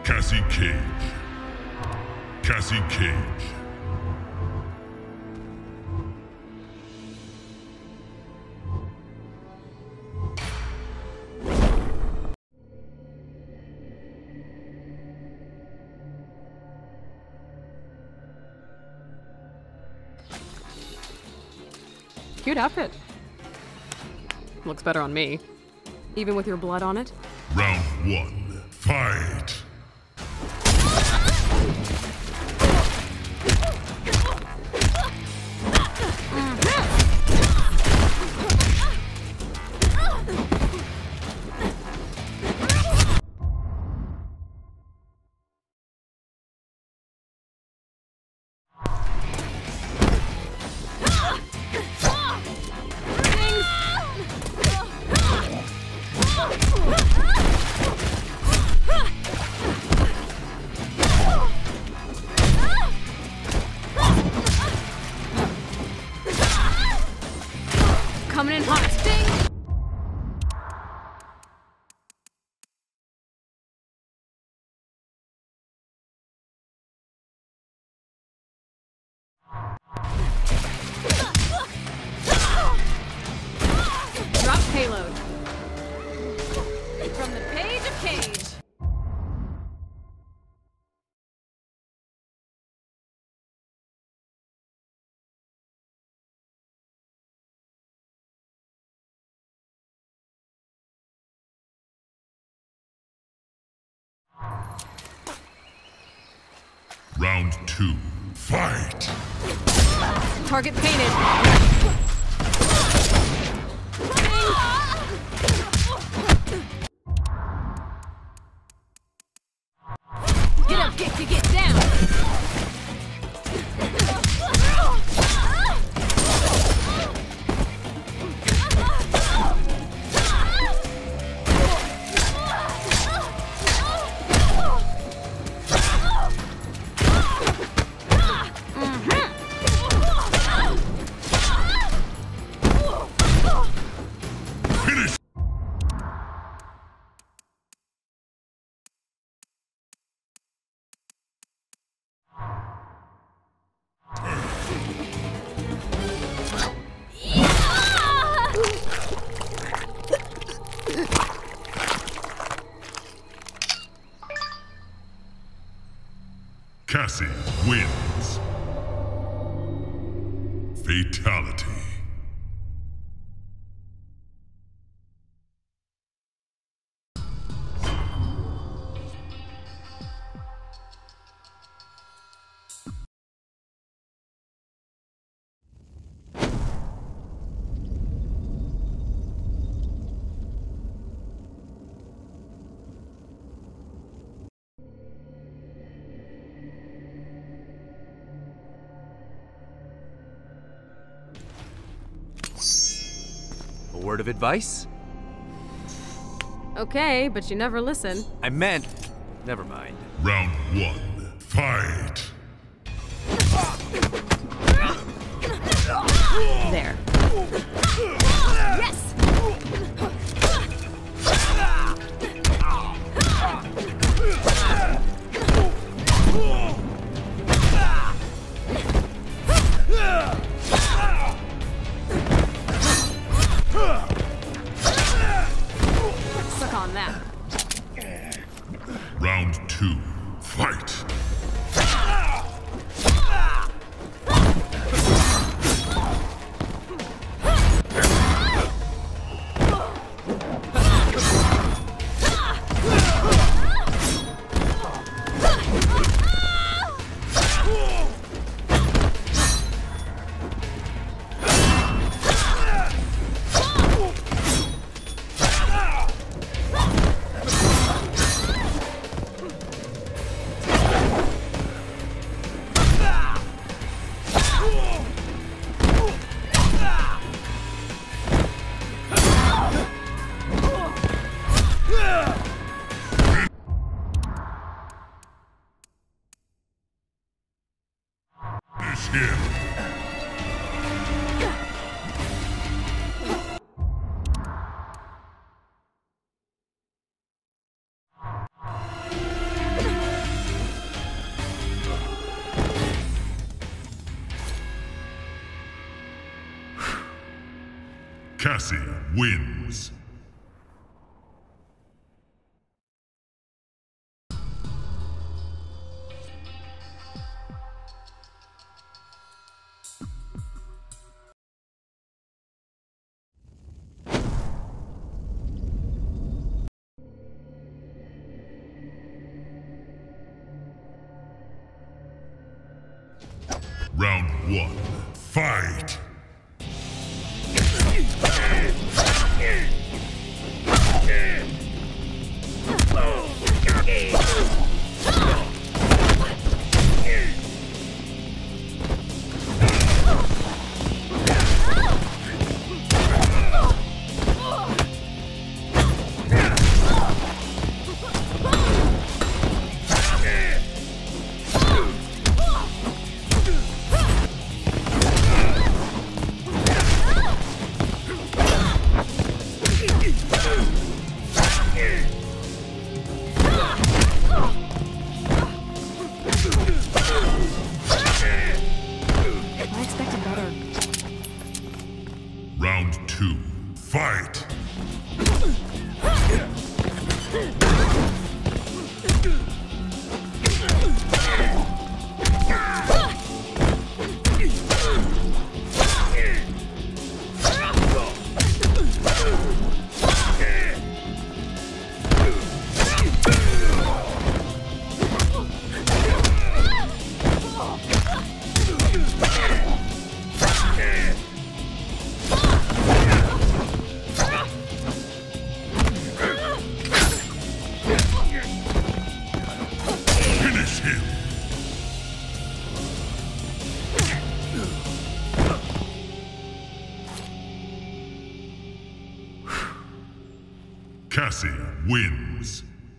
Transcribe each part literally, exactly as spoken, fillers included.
Cassie Cage. Cassie Cage. Cute outfit. Looks better on me. Even with your blood on it. Round one. Fight! Coming in hot. Ding! Drop payload. From the page of Cage. Round two. Fight! Target painted. Get up, get to get down. Cassie wins. Fatality. A word of advice? Okay, but you never listen. I meant... Never mind. Round one. Fight! There. Yes! Suck on that. Round two. Fight! Cassie wins. Round one, fight! Round two, fight! Cassie wins.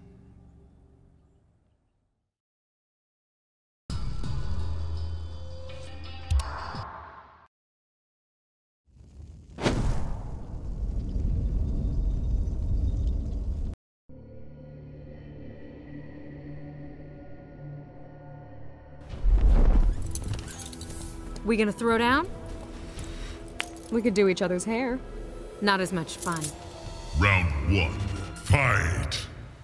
We gonna throw down? We could do each other's hair. Not as much fun. Round one, fight!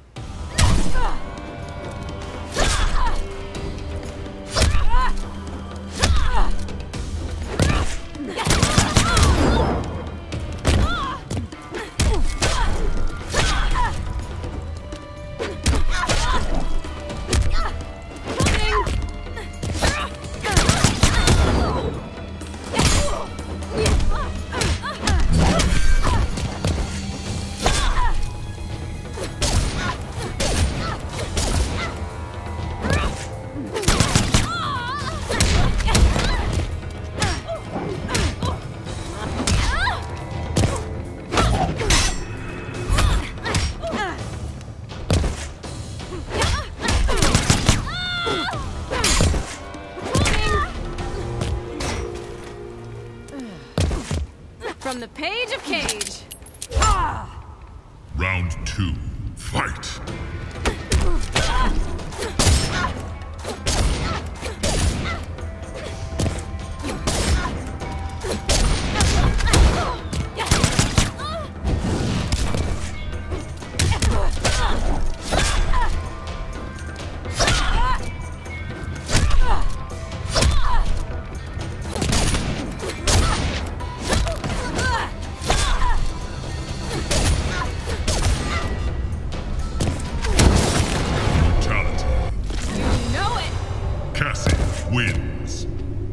From the page of Cage. Round two, fight! Cassie wins.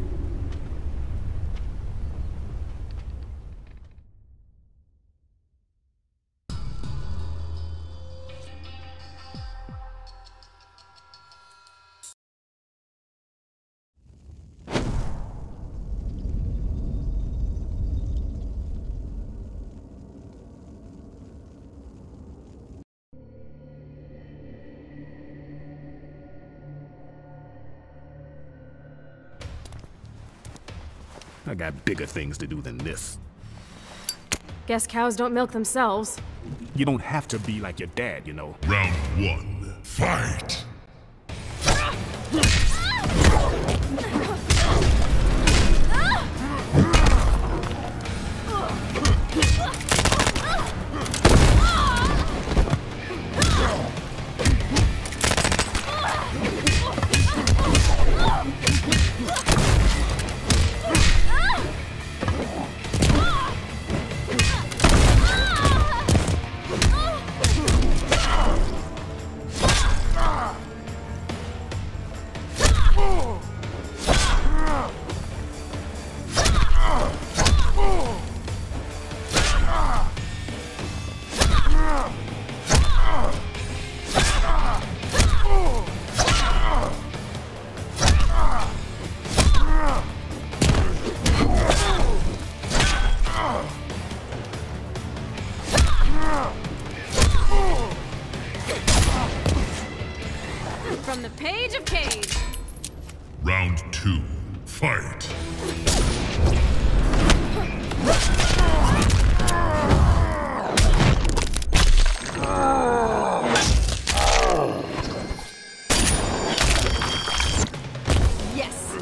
I got bigger things to do than this. Guess cows don't milk themselves. You don't have to be like your dad, you know. Round one, fight! Page of Cage. Round two, fight. Yes.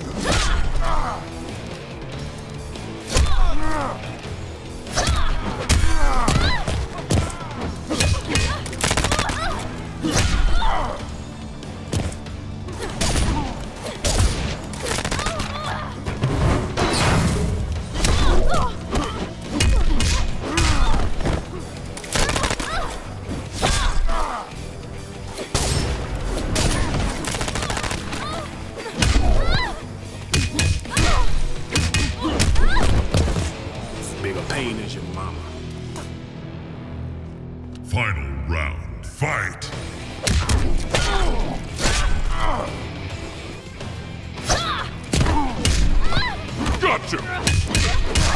Bigger pain as your mama. Final round, fight. Gotcha!